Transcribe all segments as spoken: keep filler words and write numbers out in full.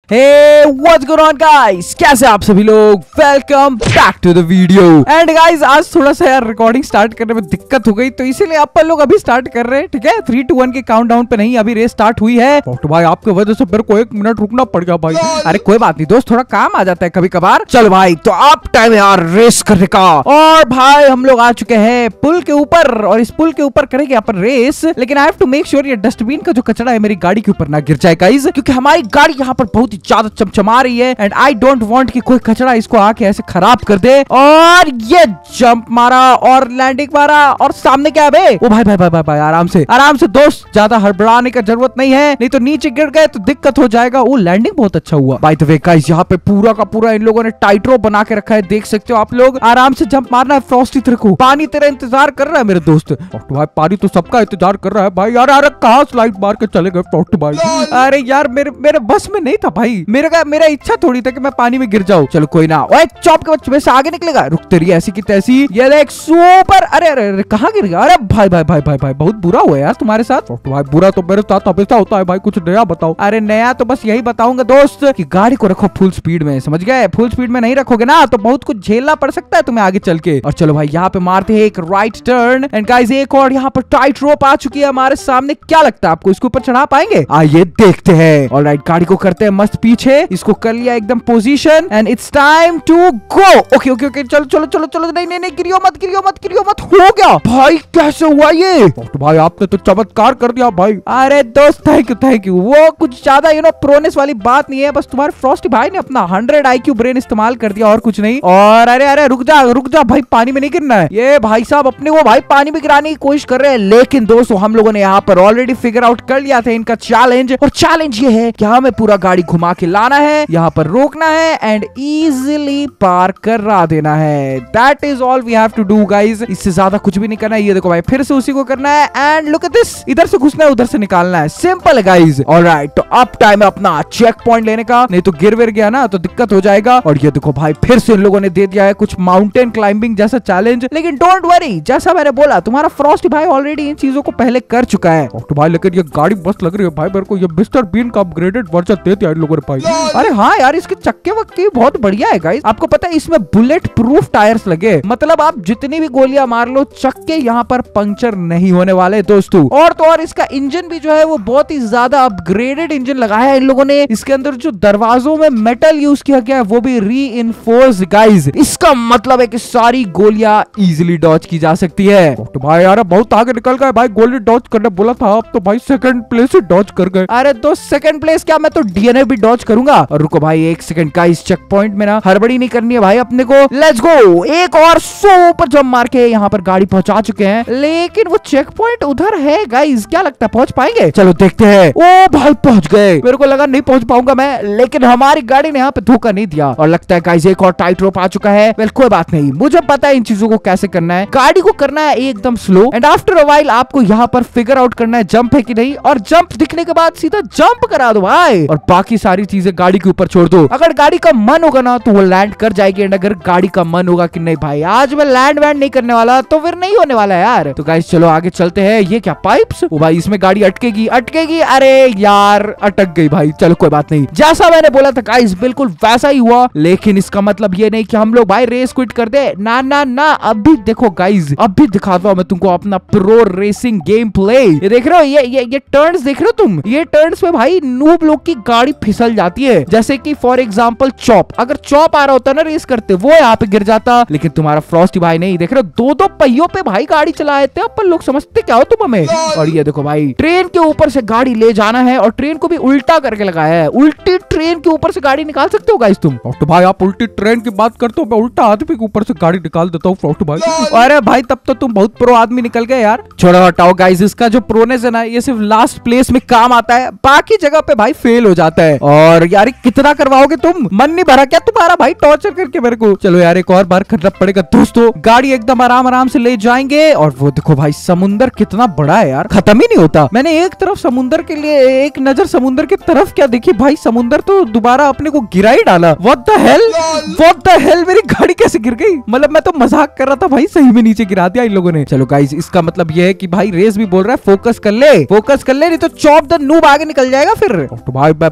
Hey, what's going on guys? कैसे आप सभी लोग? Welcome back to the video. And guys आज थोड़ा सा यार रिकॉर्डिंग स्टार्ट करने में दिक्कत हो गई, तो इसीलिए अपन लोग अभी स्टार्ट कर रहे हैं। ठीक है, थ्री टू वन के काउंटडाउन पे नहीं, अभी रेस स्टार्ट हुई है। तो भाई आपकी वजह से मेरे को एक मिनट रुकना पड़ गया भाई। अरे कोई बात नहीं दोस्त, थोड़ा काम आ जाता है कभी कभार। चलो भाई, तो आप टाइम यार रेस करने का। और भाई हम लोग आ चुके हैं पुल के ऊपर, और इस पुल के ऊपर करेंगे अपन रेस। लेकिन I have to make sure ये डस्टबिन का जो कचरा है मेरी गाड़ी के ऊपर ना गिर जाए गाइस, क्योंकि हमारी गाड़ी यहाँ पर बहुत ज्यादा चमचमा रही है। एंड आई डोंट वांट कि कोई कचरा इसको आके ऐसे खराब कर दे। और ये जंप मारा और लैंडिंग मारा, और सामने क्या है बे? ओ भाई भाई भाई भाई, भाई आराम से आराम से दोस्त, ज्यादा हड़बड़ाने का जरूरत नहीं है, नहीं तो नीचे गिर गए तो दिक्कत हो जाएगा। वो लैंडिंग बहुत अच्छा हुआ। बाय द वे गाइस, यहाँ पे पूरा का पूरा इन लोगों ने टाइट रोप बना के रखा है, देख सकते हो आप लोग। आराम से जंप मारना है। फ्रॉस्टी तेरे को पानी तेरा इंतजार कर रहा है मेरे दोस्त। फ्रॉस्ट भाई पानी तो सबका इंतजार कर रहा है भाई। यार यार कहाँ स्लाइड मार के चले गए फ्रॉस्ट भाई? अरे यार मेरे मेरे बस में नहीं था भाई, मेरा मेरा इच्छा थोड़ी था कि मैं पानी में गिर जाऊं। चलो कोई ना। ओए चॉप के बच्चे में से आगे निकलेगा, रुक तेरी ऐसी की तैसी। ये देख सुपर। अरे अरे अरे कहाँ गिर गया? अरे भाई भाई भाई भाई भाई बहुत बुरा हुआ यार तुम्हारे साथ। भाई बुरा तो मेरे साथ हमेशा होता है भाई, कुछ नया बताओ। अरे नया तो बस यही बताऊंगा दोस्त कि गाड़ी को रखो फुल स्पीड में, समझ गए? फुल स्पीड में नहीं रखोगे ना तो बहुत कुछ झेलना पड़ सकता है तुम्हें आगे चल के। और चलो भाई यहाँ पे मारते हैं एक राइट टर्न। एंड गाइस एक और यहाँ पर टाइट रोप आ चुकी है हमारे सामने। क्या लगता है आपको इसके ऊपर चढ़ा पाएंगे? आइए देखते हैं। ऑलराइट गाड़ी को करते हैं मस्त पीछे, इसको कर लिया एकदम position. And it's time to go. Okay okay okay चलो चलो चलो चलो। नहीं नहीं नहीं गिरियो मत गिरियो मत गिरियो मत। हो गया भाई, कैसे हुआ ये? तो भाई आपने तो चमत्कार कर दिया भाई। अरे दोस्त थैंक यू थैंक यू। वो कुछ ज्यादा यू नो प्रोनेस वाली बात नहीं है, बस तुम्हारे फ्रॉस्टी भाई ने अपना हंड्रेड आईक्यू ब्रेन इस्तेमाल कर दिया और कुछ नहीं। और अरे अरे रुक जा रुक जा भाई, पानी में नहीं गिरना है। ये भाई साहब अपने वो भाई पानी में गिराने की कोशिश कर रहे हैं, लेकिन दोस्तों हम लोगों ने यहाँ पर ऑलरेडी फिगर आउट कर लिया था इनका चैलेंज। और चैलेंज ये है कि हमें पूरा गाड़ी घुमा के लाना है, यहाँ पर रोकना है एंड इजीली पार करा देना है। That is all we have to do guys. इससे ज्यादा कुछ भी नहीं करना है। ये देखो भाई फिर से उसी को करना है। एंड लुक एट दिस, इधर से घुसना है उधर से निकालना है, सिंपल है गाइज। ऑलराइट तो अब टाइम है अपना चेक पॉइंट लेने का, नहीं तो गिर विर गया ना तो दिक्कत हो जाएगा। और ये देखो भाई फिर से इन लोगों ने दे दिया है कुछ माउंटेन क्लाइंबिंग जैसा चैलेंज। लेकिन डोंट वरी, जैसा मैंने बोला तुम्हारा फ्रॉस्टी भाई ऑलरेडी इन चीजों को पहले कर चुका है। तो भाई लेकिन ये गाड़ी मस्त लग रही है भाई मेरे को। ये मिस्टर बीन का अपग्रेडेड वर्जन दे दिया इन लोगों ने भाई। अरे हाँ यार इसके चक्के वक्के बहुत बढ़िया है गाइस। आपको पता है इसमें बुलेट प्रूफ टायर्स लगे, मतलब आप जितनी भी गोलियां मार लो चक्के यहाँ पर पंक्चर नहीं होने वाले दोस्तों। और तो और इसका इंजन भी जो है वो बहुत ही ज्यादा अपग्रेडेड इंजन लगाया है इन लोगों ने। इसके अंदर जो दरवाजों में मेटल यूज किया गया है वो भी रीइंफोर्स्ड गाइस। इसका मतलब है कि सारी गोलियां इजीली डॉज की जा सकती है। तो भाई यार बहुत आगे निकल गए भाई, गोली डॉज करने बोला था आप तो भाई सेकंड प्लेस से डॉज कर गए। अरे दोस्त सेकंड प्लेस क्या, मैं तो डीएनए भी डॉज करूंगा। और रुको भाई एक सेकंड का, इस चेक पॉइंट में ना हड़बड़ी नहीं करनी है भाई अपने को। Let's go. एक और सौ ऊपर जंप मार के यहाँ पर गाड़ी पहुंचा चुके हैं, लेकिन वो चेक पॉइंट उधर है गाइस। क्या लगता है पहुंच पाएंगे? चलो देखते हैं। ओ भाई पहुंच गए। मेरे को लगा नहीं पहुंच पाऊंगा मैं, लेकिन हमारी गाड़ी ने यहाँ पे धोखा नहीं दिया। और लगता है गाइस एक और टाइट रोप आ चुका है। वेल कोई बात नहीं, मुझे पता है इन चीजों को कैसे करना है। गाड़ी को करना है एकदम slow, and after a while आपको यहाँ पर फिगर आउट करना है जंप है कि नहीं। और जंप दिखने के बाद सीधा जंप करा दो भाई, और बाकी सारी चीजें गाड़ी के ऊपर छोड़ दो। अगर गाड़ी का मन होगा ना तो वो लैंड कर जाएगी, एंड अगर गाड़ी का मन होगा कि नहीं भाई आज मैं लैंड वैंड नहीं करने वाला तो फिर नहीं होने वाला यार। तो गाइस चलो आगे चलते हैं। ये क्या पाइप्स? ओ भाई इसमें गाड़ी अटकेगी अटकेगी। अरे यार अटक गई भाई। चलो कोई बात नहीं, जैसा मैंने बोला था गाइस बिल्कुल वैसा ही हुआ। लेकिन इसका मतलब ये नहीं कि हम लोग भाई रेस क्विट कर दे, ना ना ना। अभी देखो गाइस, अभी दिखाता हूँ मैं तुमको अपना प्रो रेसिंग गेम प्ले। ये देख रहे हो, ये ये ये टर्न्स देख रहे हो तुम? ये टर्न्स में भाई नूब लोग की गाड़ी फिसल जाती है। जैसे कि फॉर एग्जांपल चॉप, अगर चॉप आ रहा होता ना रेस करते, वो यहाँ पे गिर जाता। लेकिन तुम्हारा फ्रॉस्टी भाई नहीं, देख रहे हो दो दो पहियों पे भाई गाड़ी चलाए थे। अपन लोग समझते क्या हो तुम हमें? और ये देखो भाई ट्रेन के ऊपर से गाड़ी ले जाना है, और ट्रेन को भी उल्टा करके लगाया है। उल्टी ट्रेन के ऊपर से गाड़ी निकाल सकते हो गाइस तुम? तो भाई आप उल्टी ट्रेन की बात करते हो, मैं उल्टा आदमी के ऊपर से गाड़ी निकाल देता हूँ फ्रॉस्ट भाई। अरे भाई तब तो तुम बहुत प्रो आदमी निकल गए यार। छोड़ो हटाओ गाइस, इसका जो प्रोनेस है ना ये सिर्फ लास्ट प्लेस में काम आता है, बाकी जगह पे भाई फेल हो जाता है। और यार कितना करवाओगे तुम? मन नहीं भरा क्या तुम्हारा भाई टॉर्चर करके मेरे को? चलो यार एक और बार करना पड़ेगा दोस्तों। गाड़ी एकदम आराम आराम से ले जाएंगे। और वो देखो भाई समुंदर कितना बड़ा है यार, खत्म ही नहीं होता। मैंने एक तरफ समुंदर के लिए एक नजर समुंदर की तरफ क्या देखी भाई, समुंदर तो दोबारा अपने को गिरा ही डाला। What the hell what the hell, मेरी गाड़ी कैसे गिर गई? मतलब मैं तो मजाक कर रहा था भाई, सही में नीचे गिरा दिया इन लोगों ने। चलो गाइस इसका मतलब ये है कि भाई रेस भी बोल रहा है फोकस कर ले फोकस कर ले, नहीं तो चॉप द नूब आगे निकल जाएगा फिर। तो भाई मैं आ रहा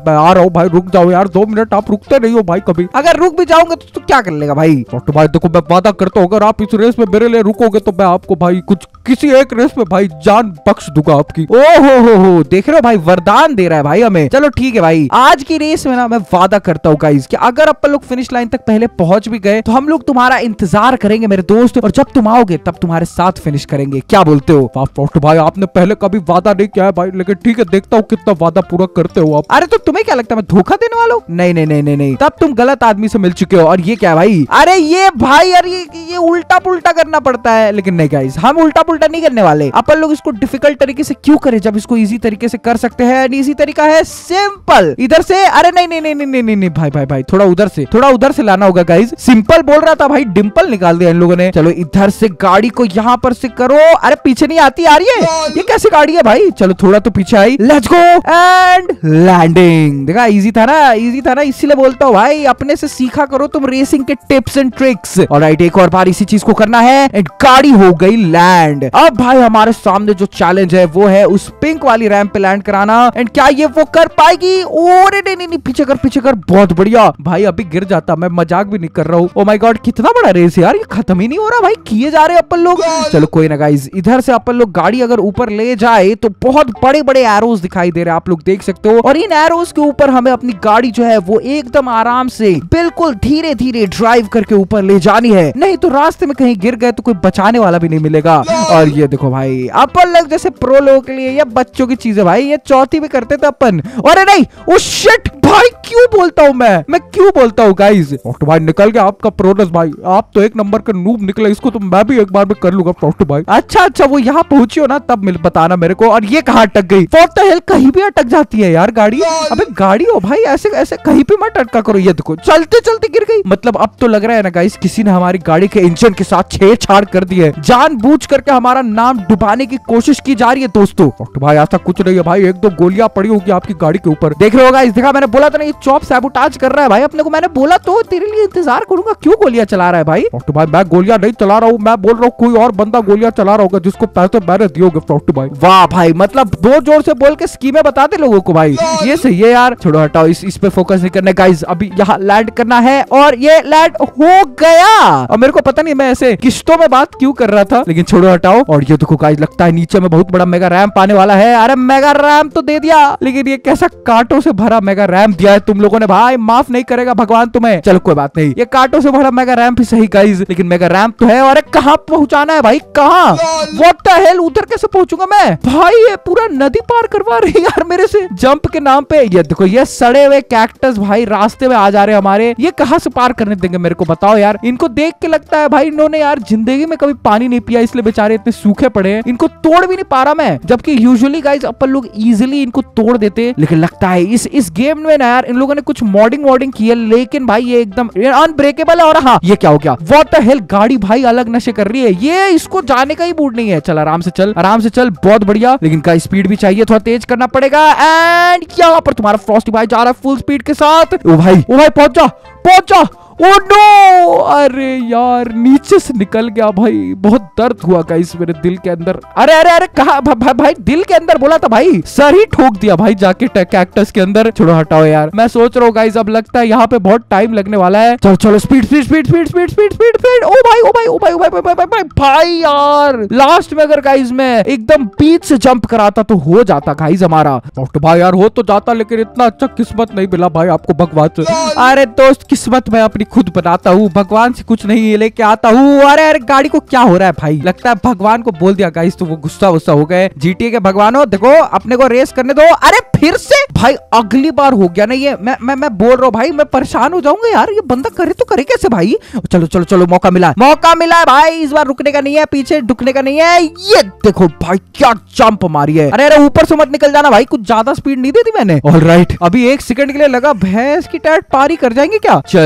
जाओ भाई, रुक जाओ यार, दो मिनट आप रुकते नहीं हो भाई कभी। अगर रुक भी जाओगे तो तू क्या कर लेगा भाई? छोटू भाई देखो मैं वादा करता हूँ, अगर आप इस रेस में मेरे लिए रुकोगे तो मैं आपको भाई कुछ किसी एक रेस में भाई जान बख्श दूंगा आपकी। ओ हो हो हो, देख रहे हो भाई, वरदान दे रहा है भाई हमें। चलो ठीक है भाई, आज की रेस में ना मैं वादा करता हूँ गाइस कि अगर अपन लोग फिनिश लाइन तक पहले पहुंच भी गए तो हम लोग तुम्हारा इंतजार करेंगे मेरे दोस्त, और जब तुम आओगे तब तुम्हारे साथ फिनिश करेंगे। क्या बोलते हो? छोटू भाई आपने पहले कभी वादा नहीं किया है भाई, लेकिन ठीक है, देखता हूँ कितना वादा पूरा करते हो आप। अरे तो तुम्हें क्या लगता है मैं धोखा देने वाला हूँ? नहीं नहीं नहीं नहीं नहीं, तब तुम गलत आदमी से मिल चुके हो। और ये क्या भाई? अरे ये भाई यार ये ये उल्टा पुल्टा करना पड़ता है, लेकिन नहीं गाइस, हम उल्टा पुल्टा नहीं करने वाले। अपन लोग इसको डिफिकल्ट तरीके से क्यों करें जब इसको इजी तरीके से कर सकते हैं। इजी तरीका है सिंपल, इधर से। अरे नहीं नहीं नहीं नहीं नहीं नहीं, नहीं भाई भाई भाई थोड़ा उधर से, थोड़ा उधर से लाना होगा गाइस। सिंपल बोल रहा था भाई, डिंपल निकाल दिया इन लोगों ने। चलो इधर से गाड़ी को यहाँ पर से करो। अरे पीछे नहीं आती, आ रही है, ये कैसी गाड़ी है भाई? चलो थोड़ा तो पीछे आई, लेट्स गो एंड लैंडिंग। देखा इजी था ना, इजी था ना, इसीलिए बोलता हूँ भाई अपने से सीखा करो तुम रेसिंग के टिप्स एंड ट्रिक्स। ऑलराइट, एक और बार इसी चीज को करना है एंड गाड़ी हो गई लैंड। अब भाई हमारे सामने जो चैलेंज है वो है उस पिंक वाली रैंप पे लैंड कराना। एंड क्या ये वो कर पाएगी? ओरे नहीं नहीं नहीं, पीछे कर पीछे कर, बहुत बढ़िया भाई, अभी गिर जाता, मैं मजाक भी नहीं कर रहा हूँ। ओ माय गॉड, कितना बड़ा रेस है यार, ये खत्म ही नहीं हो रहा भाई, किए जा रहे अपन लोग। चलो कोई ना गाइस, इधर से अपन लोग गाड़ी अगर ऊपर ले जाए तो बहुत बड़े बड़े एरोज दिखाई दे रहे हैं, आप लोग देख सकते हो। और इन एरोज के ऊपर हमें अपनी गाड़ी जो है वो एकदम आराम से बिल्कुल धीरे धीरे ड्राइव करके ऊपर ले जानी है, नहीं तो रास्ते में कहीं गिर गए तो कोई बचाने वाला भी नहीं मिलेगा। और ये देखो भाई, अपन लोग जैसे प्रो लोगों के लिए ये बच्चों की चीज है भाई, ये चौथी भी करते थे अपन। अरे नहीं, ओ शिट भाई, क्यों बोलता हूँ मैं मैं क्यों बोलता हूँ गाइस। टॉक्टू भाई निकल गया आपका प्रोनेस भाई, आप तो एक नंबर का नूब निकले, इसको तो मैं भी एक बार में कर लूंगा टॉक्टू भाई। अच्छा अच्छा, वो यहाँ पहुंची हो ना तब मिल बताना मेरे को। और ये कहाँ अटक गई? व्हाट द हेल, कहीं भी अटक जाती है यार गाड़ी। अबे गाड़ी हो भाई, ऐसे ऐसे कहीं पे मत अटका करो। ये देखो चलते चलते गिर गई। मतलब अब तो लग रहा है ना गाइस, किसी ने हमारी गाड़ी के इंजन के साथ छेड़छाड़ कर दी है, जानबूझ करके हमारा नाम डुबाने की कोशिश की जा रही है दोस्तों। टॉक्टू भाई ऐसा कुछ नहीं है भाई, एक दो गोलियां पड़ी होगी आपकी गाड़ी के ऊपर, देख रहे हो गाइस। देखा, मैंने बोला था ना ये चॉप सैबोटाज कर रहा है भाई अपने को, मैंने बोला तो तेरे लिए इंतजार करूंगा, क्यों गोलियां चला रहा है भाई? टॉक्टू भाई मैं गोलियां नहीं चला रहा हूँ, मैं बोल रहा हूँ कोई और बंदा गोलियां चला रहा होगा जिसको पैसे मैंने दिए होंगे टॉक्टू भाई। वाह भाई, मतलब दो जोर से बोल के स्कीमें बताते लोगों को भाई, ये सही है यार। छोड़ो हटाओ, इस इस पे फोकस नहीं करना गाइस, अभी यहाँ लैंड करना है और ये लैंड हो गया। और मेरे को पता नहीं मैं ऐसे किश्तों में बात क्यों कर रहा था, लेकिन छोड़ो हटाओ। और ये देखो गाइस, लगता है नीचे में बहुत बड़ा मेगा रैंप आने वाला है। अरे मेगा रैंप तो दे दिया, लेकिन ये कैसा कांटों से भरा मेगा रैंप दिया है तुम लोगों ने भाई, माफ नहीं करेगा भगवान तुम्हें। चलो कोई बात नहीं, ये कांटों से भरा मेगा रैंप ही सही गाइस, लेकिन मेगा रैंप तो है। अरे कहाँ पहुंचाना है भाई, कहाँ? व्हाट द हेल, उधर कैसे पहुंचूंगा मैं भाई? ये पूरा नदी पार करवा रही है यार मेरे से जंप के नाम पे। ये देखो ये सड़े हुए कैक्टस भाई रास्ते में आ जा रहे हैं हमारे, ये कहाँ से पार करने देंगे मेरे को बताओ यार। इनको देख के लगता है भाई इन्होंने यार जिंदगी में कभी पानी नहीं पिया, इसलिए बेचारे इतने सूखे पड़े हैं, इनको तोड़ भी नहीं पा रहा मैं। जबकि यूजुअली गाइस अपन लोग इजिली इनको तोड़ देते, लेकिन लगता है इस इस गेम में ना यार इन लोगों ने कुछ मॉडिंग वॉडिंग की है, लेकिन भाई ये एकदम अनब्रेकेबल है। और हाँ, ये क्या हो गया? व्हाट द हेल, गाड़ी भाई अलग नशे कर रही है, ये इसको जाने का ही मूड नहीं है। चल आराम से चल, आराम से चल, बहुत बढ़िया, लेकिन का स्पीड भी चाहिए, थोड़ा तेज करना पड़ेगा। एंड यहाँ पर तुम्हारा फ्रॉस्टी भाई जा रहा है फुल स्पीड के साथ। ओ भाई ओ भाई पहुंच जा पहुंच जा। ओ नो, अरे यार नीचे से निकल गया भाई, बहुत दर्द हुआ गाइस मेरे दिल के अंदर। अरे अरे अरे कहा भा, भा, भाई दिल के अंदर बोला था भाई, सर ही ठोक दिया भाई जाके कैक्टस के अंदर। छोड़ो हटाओ यार, मैं सोच रहा हूँ गाइस अब लगता है यहाँ पे बहुत टाइम लगने वाला है। चलो चलो speed speed speed speed speed speed speed speed. ओ भाई ओ भाई ओ भाई ओ भाई भाई भाई भाई यार, लास्ट में अगर गाइस मैं एकदम बीच से जंप कराता तो हो जाता गाइस हमारा। डॉक्टर भाई यार हो तो जाता, लेकिन इतना अच्छा किस्मत नहीं मिला भाई आपको भगवान से। अरे दोस्त, किस्मत मैं अपनी खुद बनाता हूँ, भगवान से कुछ नहीं लेके आता हूँ। अरे अरे गाड़ी को क्या हो रहा है भाई? लगता है भगवान को बोल दिया गाइस तो वो गुस्सा गुस्सा हो गए। जीटीए के भगवानों देखो, अपने को रेस करने दो। अरे फिर से भाई, अगली बार हो गया ना ये, मैं मैं मैं बोल रहा हूँ भाई, मैं परेशान हो जाऊंगा यार, ये बंदा करे तो करे कैसे भाई? चलो चलो चलो, मौका मिला मौका मिला है भाई, इस बार रुकने का नहीं है, पीछे ढुकने का नहीं है। ये देखो भाई क्या जंप मारी है। अरे अरे ऊपर से मत निकल जाना भाई, कुछ ज्यादा स्पीड नहीं देती मैंने। ऑलराइट, अभी एक सेकंड के लिए लगा भैंस की टायर पारी कर जाएंगे क्या। चलो भाई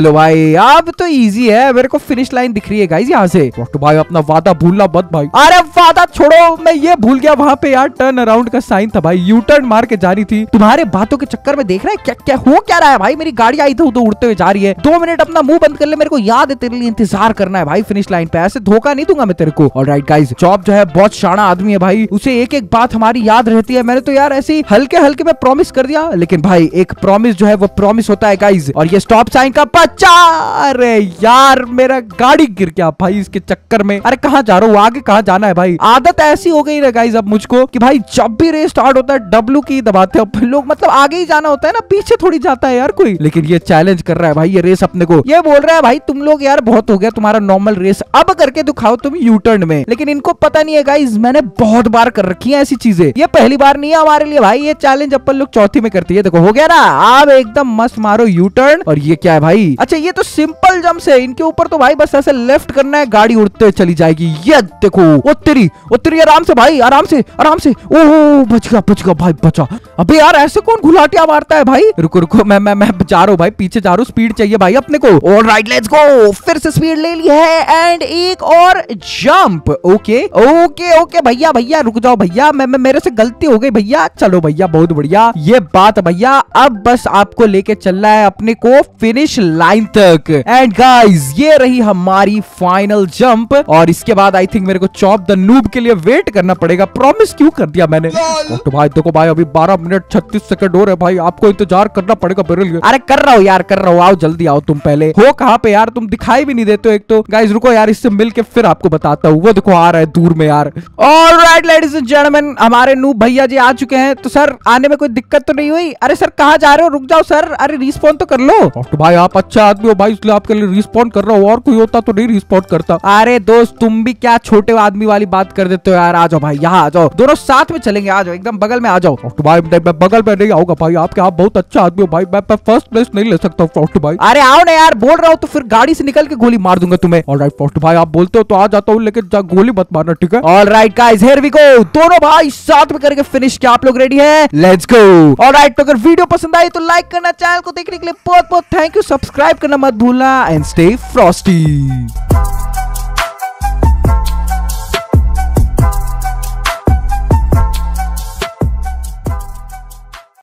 अब तो इजी है, मेरे को फिनिश लाइन दिख रही है गाइस यहाँ से। तो भाई अपना वादा भूलना मत भाई। अरे वादा छोड़ो, मैं ये भूल गया वहाँ पे यार टर्न अराउंड का साइन था भाई, यू टर्न मार के जानी थी। तुम्हारे बातों के चक्कर में देख रहा है क्या क्या हो क्या रहा है भाई। मेरी गाड़ी आई थी तो उड़ते हुए जा रही है। दो मिनट अपना मुंह बंद कर ले, मेरे को याद है तेरे लिए इंतजार करना है भाई फिनिश लाइन पे। ऐसे धोखा नहीं दूंगा मैं तेरे को। ऑलराइट गाइस, जॉब जो है बहुत शाना आदमी है भाई, उसे एक एक बात हमारी याद रहती है। मैंने तो यार ऐसी हल्के हल्के में प्रॉमिस कर दिया, लेकिन भाई एक प्रॉमिस जो है वो प्रॉमिस होता है गाइस। और ये स्टॉप साइन का बच्चा, अरे यार मेरा गाड़ी गिर गया भाई इसके चक्कर में। अरे कहाँ जा रहा हूँ, आगे कहाँ जाना है भाई। आदत ऐसी हो गई ना गाइस अब मुझको कि भाई जब भी रेस स्टार्ट होता है डब्ल्यू की दबाते हैं लोग, मतलब आगे ही जाना होता है ना, पीछे थोड़ी जाता है यार कोई। लेकिन ये चैलेंज कर रहा है भाई ये रेस अपने को, ये बोल रहा है भाई तुम लोग यार बहुत हो गया तुम्हारा नॉर्मल रेस, अब करके दिखाओ तुम यू टर्न में। लेकिन इनको पता नहीं है गाइस, मैंने बहुत बार कर रखी है ऐसी चीजें, ये पहली बार नहीं है हमारे लिए भाई। ये चैलेंज अपन लोग चौथी में करती है। देखो हो गया ना, अब एकदम मस्त मारो यू टर्न। और ये क्या है भाई, अच्छा ये तो सिंपल जंप है, इनके ऊपर तो भाई बस ऐसे लेफ्ट करना है, गाड़ी उड़ते हुए चली जाएगी। ये देखो ओ तेरी ओ तेरी, आराम से भाई, आराम से आराम से। ओह बच गया बच गया भाई, बचा। अबे यार ऐसे कौन घुलाटिया मारता है भाई। रुको रुको, मैं मैं मैं जा रहा हूँ भाई, पीछे जा रहा हूँ, स्पीड चाहिए भाई अपने को। ऑलराइट लेट्स गो, फिर से स्पीड ले ली है एंड एक और जंप। ओके ओके ओके भैया भैया रुक जाओ भैया, मैं, मैं मेरे से गलती हो गई भैया। चलो भैया बहुत बढ़िया, ये बात भैया अब बस आपको लेके चलना है अपने को फिनिश लाइन तक। एंड गाइस ये रही हमारी फाइनल जंप, और इसके बाद आई थिंक मेरे को चॉप द नूब के लिए वेट करना पड़ेगा। प्रॉमिस क्यों कर दिया मैंने। तो भाई देखो भाई अभी बारह मिनट छत्तीस सेकंड हो रहे भाई, आपको इंतजार करना पड़ेगा मेरे लिए। अरे कर रहा हूँ यार कर रहा हूँ, आओ जल्दी आओ। तुम पहले हो कहाँ पे यार, तुम दिखाई भी नहीं देते हो एक तो। गाइस रुको यार, इससे मिलके फिर आपको बताता हूँ। वो देखो आ रहा है दूर में यार। ऑलराइट लेडीज एंड जेंटलमैन, हमारे नूब भैया जी आ चुके हैं। तो सर आने में कोई दिक्कत तो नहीं हुई। अरे सर कहाँ जा रहे हो, रुक जाओ सर। अरे रिस्पॉन्ड तो कर लो। तो भाई आप अच्छा आदमी हो भाई, इसलिए आपके लिए रिस्पॉन्ड कर रहा हूँ, और कोई होता तो नहीं रिस्पॉन्ड करता। अरे दोस्त तुम भी क्या छोटे आदमी वाली बात कर देते हो यार। आ जाओ भाई यहाँ आ जाओ, दोनों साथ में चलेंगे, आ जाओ एकदम बगल में आ जाओ। तो भाई मैं बगल में नहीं आऊंगा भाई, आपके आप बहुत अच्छा आदमी हो भाई, मैं फर्स्ट प्लेस नहीं ले सकता हूँ भाई। अरे आओ ना यार, बोल रहा हूँ तो फिर गाड़ी से निकल के गोली मार दूंगा तुम्हें। ऑलराइट फर्स्ट भाई आप बोलते हो तो आ जाता हूँ, लेकिन गोली मत मारना ठीक है। Alright guys here we go, दोनों भाई साथ में करके फिनिश। क्या आप लोग रेडी है? Let's go. ऑलराइट तो अगर वीडियो पसंद आई तो लाइक करना, चैनल को देखने के लिए बहुत बहुत थैंक यू, सब्सक्राइब करना मत भूलना एंड स्टे फ्रॉस्टी।